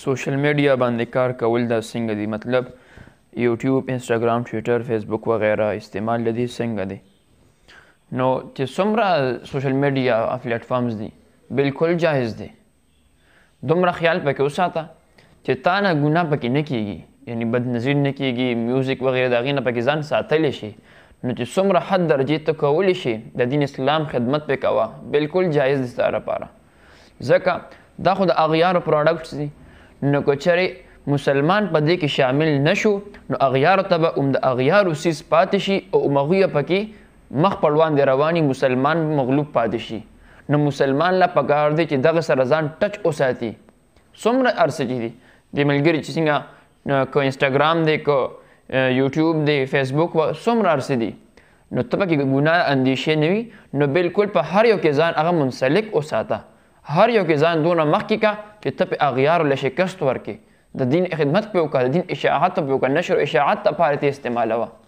سوشل میډیا باندې کار کول دا څنګه دي؟ مطلب یوټیوب، انسټاګرام، ټویټر، فیسبوک وغیره استعمال د دې څنګه دی؟ نو چې څومره سوشل میډیا پلیټ فارمز دي بالکل جایز دی. دومره خیال پکې وساته چې تا نه ګناه پکې نه کیږي، یعنی بد نظیر نه کیږي، میوزیک وغیره د هغې نه پکې ځان ساتلی شي. نو چې څومره حد درجې ته کولی شي د دین اسلام خدمت پې کوه، بالکل جایز دی ستا لپاره. ځکه دا خو د اغیارو پروډکټس دي. نو که چېرې مسلمان په دې کې شامل نشو نو اغیارو ته به هم د اغیارو څیز پاتې شي او هغوی پکې مخ په وړاندې رواني، مسلمان مغلوب پاتې شي. نو مسلمان له پکار دی چې دغه سره ځان ټچ وساتي. څومره ارڅه چې دي د ملګري چې څنګه که انسټاګرام دی، که یوټیوب دی، فیسبوک، څومره ارڅه دي، نو ته پکې ګناه اندیشې نه وي. نو بالکل په هر یو کې ځان هغه منسلک وساته، هر یو کې ځان دونه مخکې کا چې ته په اغیارو له شکست ورکې، د دین خدمت پې وکړه، د دین اشاعت پې وکړه، نشر اشاعت لپاره ته استعمالوه.